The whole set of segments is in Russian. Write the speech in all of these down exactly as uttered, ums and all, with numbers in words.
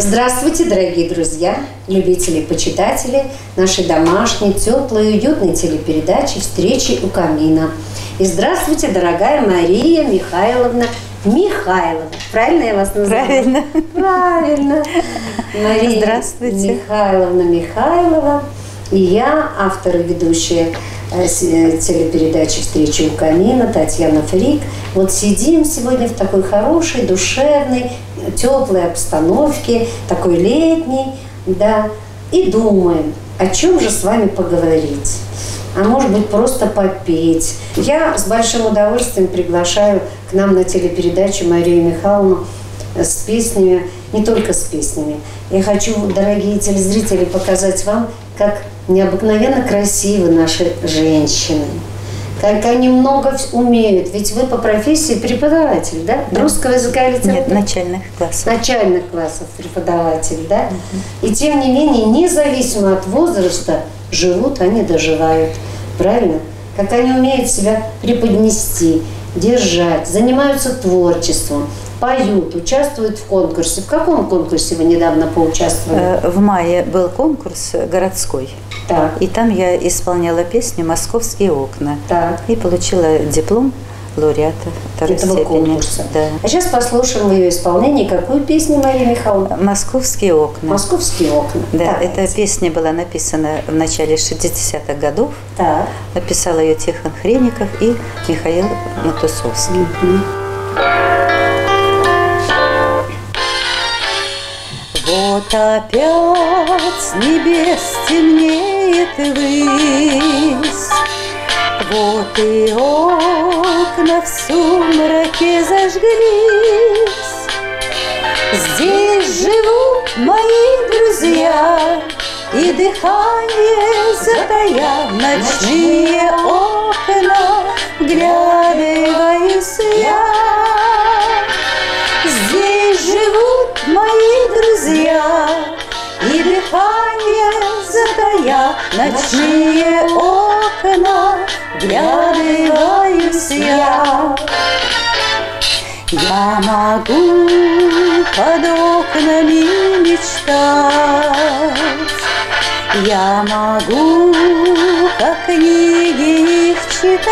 Здравствуйте, дорогие друзья, любители и почитатели нашей домашней, теплой, уютной телепередачи «Встречи у камина». И здравствуйте, дорогая Мария Михайловна Михайлова. Правильно я вас называю? Правильно. Правильно. Мария Здравствуйте. Михайловна Михайлова. И я, автор и ведущая телепередачи «Встречи у камина» Татьяна Фрик. Вот сидим сегодня в такой хорошей, душевной, теплой обстановке, такой летней, да, и думаем, о чем же с вами поговорить. А может быть, просто попеть. Я с большим удовольствием приглашаю к нам на телепередачу Марию Михайловну с песнями, не только с песнями. Я хочу, дорогие телезрители, показать вам, как необыкновенно красивы наши женщины, как они много умеют. Ведь вы по профессии преподаватель, да? Да. Русского языка и литературы? Нет, начальных классов. Начальных классов преподаватель, да? Угу. И тем не менее, независимо от возраста, живут они, доживают. Правильно? Как они умеют себя преподнести, держать, занимаются творчеством, поют, участвуют в конкурсе. В каком конкурсе вы недавно поучаствовали? В мае был конкурс городской. Так. И там я исполняла песню «Московские окна». Так. И получила диплом лауреата второй этого степени. Конкурса. Да. А сейчас послушаем в ее исполнении какую песню, Мария Михайловна? «Московские окна». «Московские окна». Да, так, эта песня была написана в начале шестидесятых годов. Так. Написал ее Тихон Хренников и Михаил Матусовский. Угу. Вот опять с небес темнеет высь, вот и окна в сумраке зажглись. Здесь живут мои друзья, и дыхание затая в ночные окна вглядываюсь я. Здесь живут мои друзья, и дыхание затая ночные окна вглядываюсь я. Я могу под окнами мечтать, я могу, как книги их читать,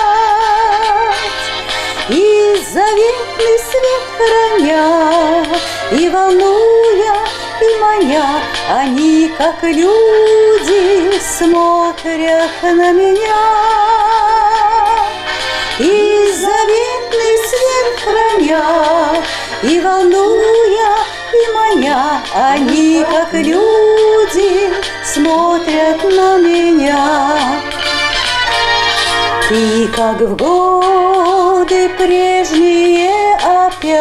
и заветный свет храня, и волнуя, и маня, они, как люди, смотрят на меня. И заветный свет храня, и волнуя, и маня, они, как люди, смотрят на меня. И как в годы прежние опять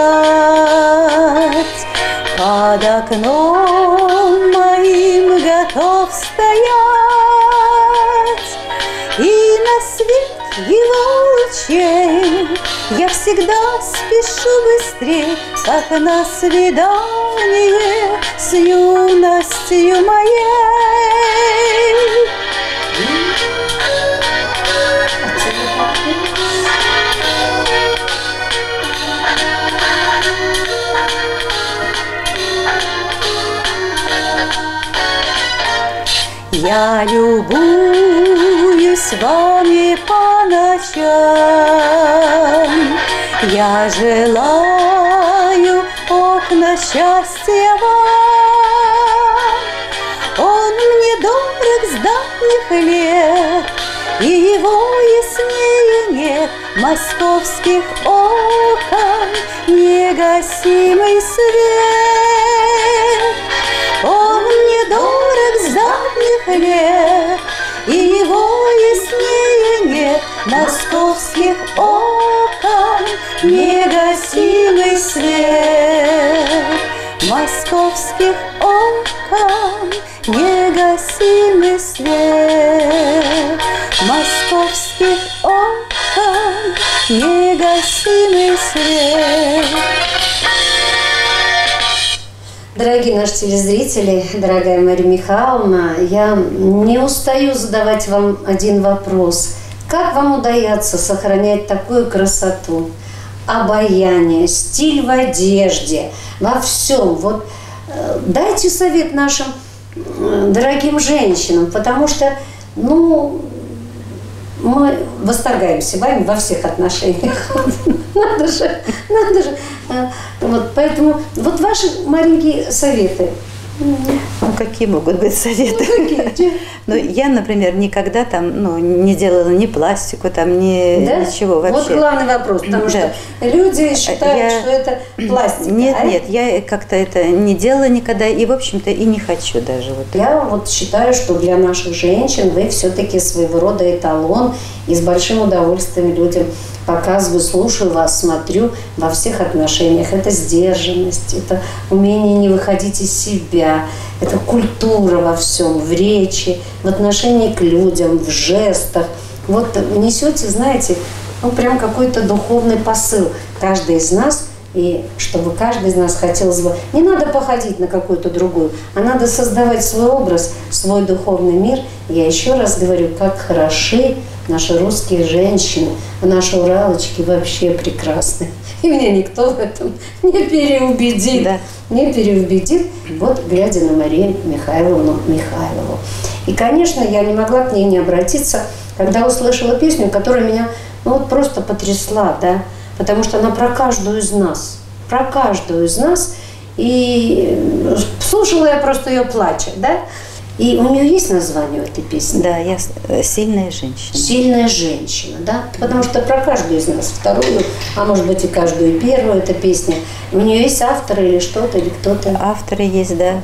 под окном моим готов стоять, и на свет его лучей я всегда спешу быстрее, как на свидание с юностью моей. Я любуюсь вами по ночам, я желаю окна счастья вам. Он мне дорог с давних лет, и его яснее нет московских окон негасимый свет. Он мне дорог с давних лет, и его яснее нет московских окон негасимый свет. Московских окон негасимый свет. Московских окон негасимый свет. Дорогие наши телезрители, дорогая Мария Михайловна, я не устаю задавать вам один вопрос. Как вам удается сохранять такую красоту, обаяние, стиль в одежде, во всем? Вот дайте совет нашим дорогим женщинам, потому что, ну, мы восторгаемся вами во всех отношениях. Надо же, надо же. Вот, поэтому вот ваши маленькие советы. Ну, какие могут быть советы? Ну, какие? Ну, я, например, никогда там, ну, не делала ни пластику, там, ни да? ничего вообще. Вот главный вопрос, потому да. что люди считают, я... что это пластик. Нет, а? нет, я как-то это не делала никогда и, в общем-то, и не хочу даже. Вот. Я вот считаю, что для наших женщин вы все-таки своего рода эталон, и с большим удовольствием людям показываю, слушаю вас, смотрю во всех отношениях. Это сдержанность, это умение не выходить из себя, это культура во всем, в речи, в отношении к людям, в жестах. Вот несете, знаете, ну прям какой-то духовный посыл. Каждый из нас, и чтобы каждый из нас хотел... Не надо походить на какую-то другую, а надо создавать свой образ, свой духовный мир. Я еще раз говорю, как хороши наши русские женщины, а наши уралочки вообще прекрасны. И меня никто в этом не переубедит. Да. Не переубедит, вот глядя на Марию Михайловну Михайлову. И, конечно, я не могла к ней не обратиться, когда услышала песню, которая меня ну, вот просто потрясла, да, потому что она про каждую из нас, про каждую из нас. И слушала я просто ее плача, да. И у нее есть название у этой песни? Да, я «Сильная женщина». «Сильная женщина», да? Потому что про каждую из нас, вторую, а может быть и каждую первую эта песня. У нее есть авторы или что-то, или кто-то? Авторы есть, да.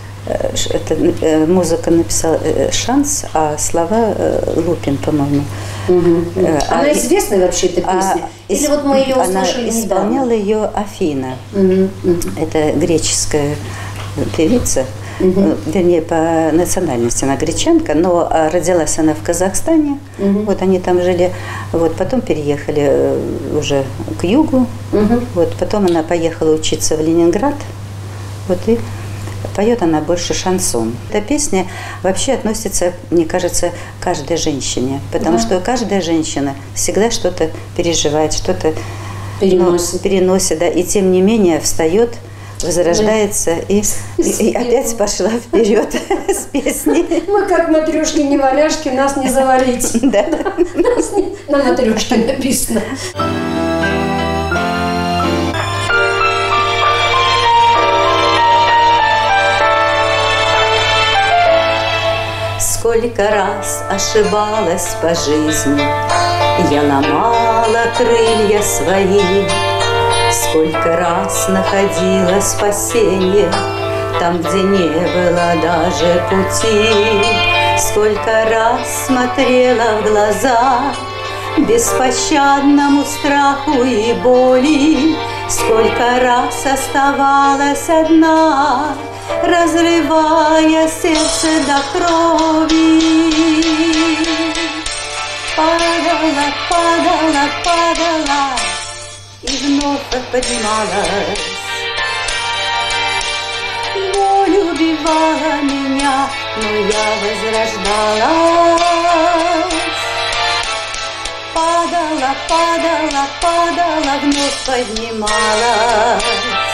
Это, музыка написала Шанс, а слова Лупин, по-моему. Угу. Она а, известна вообще, эта песня? А, или вот мы ее услышали недавно? Она исполняла ее Афина. Угу, угу. Это греческая певица. Угу. Вернее, по национальности она гречанка, но родилась она в Казахстане. Угу. Вот они там жили. Вот, потом переехали уже к югу. Угу. Вот, потом она поехала учиться в Ленинград. Вот, и поет она больше шансон. Эта песня вообще относится, мне кажется, к каждой женщине. Потому да. что каждая женщина всегда что-то переживает, что-то переносит. Ну, переносит да, и тем не менее встает, возрождается и, и, и опять пошла вперед с песней. Мы как матрешки-неваляшки, нас не завалить. Да. Нас не, на матрешке написано. Сколько раз ошибалась по жизни, я ломала крылья свои. Сколько раз находила спасение там, где не было даже пути. Сколько раз смотрела в глаза беспощадному страху и боли. Сколько раз оставалась одна, разрывая сердце до крови. Падала, падала, падала и вновь поднималась. Боль убивала меня, но я возрождалась. Падала, падала, падала, вновь поднималась.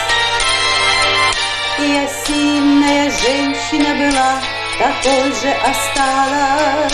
Я сильная женщина была, такой же осталась.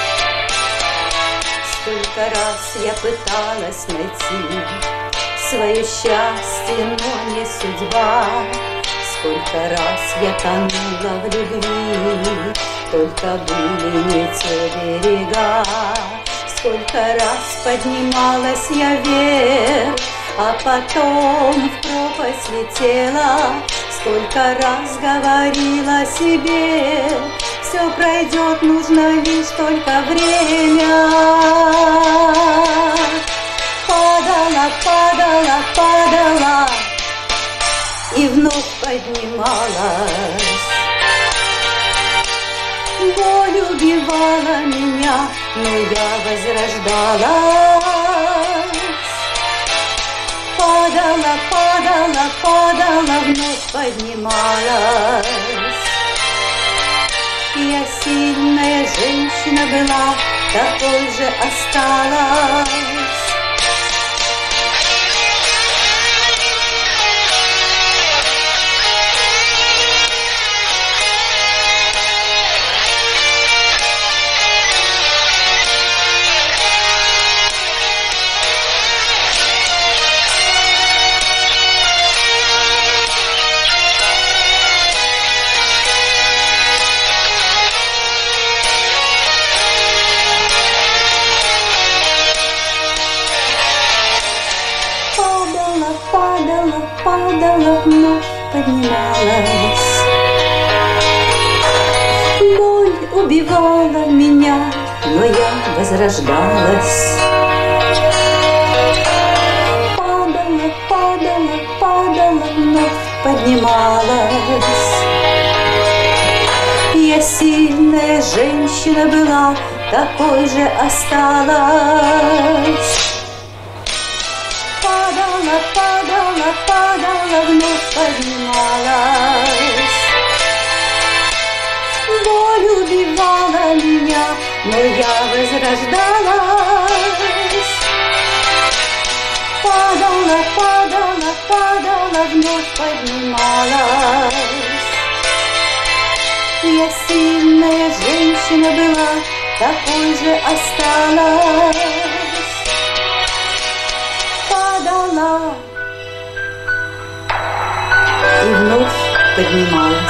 Сколько раз я пыталась найти свое счастье, но не судьба. Сколько раз я тонула в любви, только были не те берега. Сколько раз поднималась я вверх, а потом в пропасть летела. Сколько раз говорила себе, все пройдет, нужно лишь только время. Падала, падала, падала и вновь поднималась. Боль убивала меня, но я возрождалась. Падала, падала, падала, вновь поднималась. Я сильная женщина была, такой же осталась. падала, вновь поднималась. Боль убивала меня, но я возрождалась. Падала, падала, падала, вновь поднималась. Я сильная женщина была, такой же осталась. Падала, падала, падала, вновь поднималась. Боль убивала меня, но я возрождалась. Падала, падала, падала, вновь поднималась. Я сильная женщина была, такой же осталась. Падала и вновь поднималась.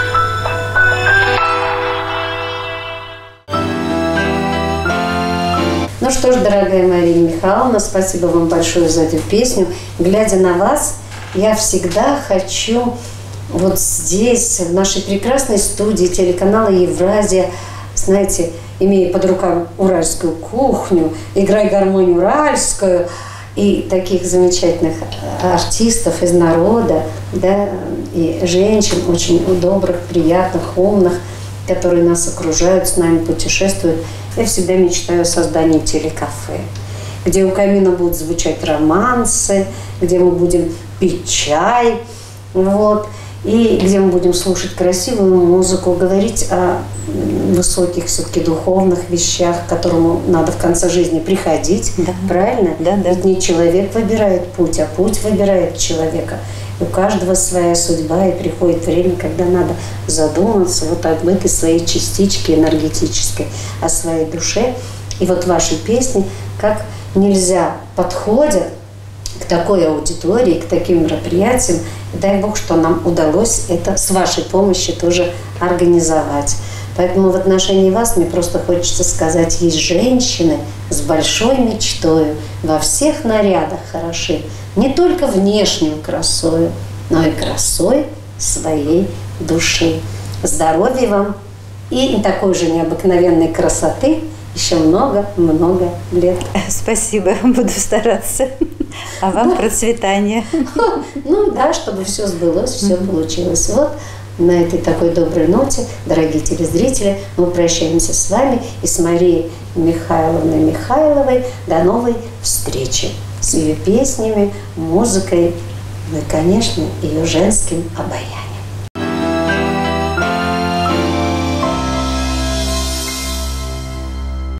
Ну что ж, дорогая Мария Михайловна, спасибо вам большое за эту песню. Глядя на вас, я всегда хочу вот здесь, в нашей прекрасной студии телеканала «Евразия», знаете, имея под руками уральскую кухню, играя гармонию уральскую, и таких замечательных артистов из народа, да, и женщин очень добрых, приятных, умных, которые нас окружают, с нами путешествуют. Я всегда мечтаю о создании телекафе, где у камина будут звучать романсы, где мы будем пить чай, вот, и где мы будем слушать красивую музыку, говорить о высоких, все-таки духовных вещах, к которому надо в конце жизни приходить, да. Правильно? Да, да. Ведь не человек выбирает путь, а путь выбирает человека. И у каждого своя судьба, и приходит время, когда надо задуматься вот об этой своей частичке энергетической, о своей душе. И вот ваши песни как нельзя подходят к такой аудитории, к таким мероприятиям. Дай Бог, что нам удалось это с вашей помощью тоже организовать. Поэтому в отношении вас мне просто хочется сказать, есть женщины с большой мечтой, во всех нарядах хороши, не только внешним красою, но и красой своей души. Здоровья вам и такой же необыкновенной красоты еще много-много лет. Спасибо, буду стараться. А вам процветания. Ну да, чтобы все сбылось, все получилось. Вот на этой такой доброй ноте, дорогие телезрители, мы прощаемся с вами и с Марией Михайловной Михайловой. До новой встречи с ее песнями, музыкой, ну и, конечно, ее женским обаянием.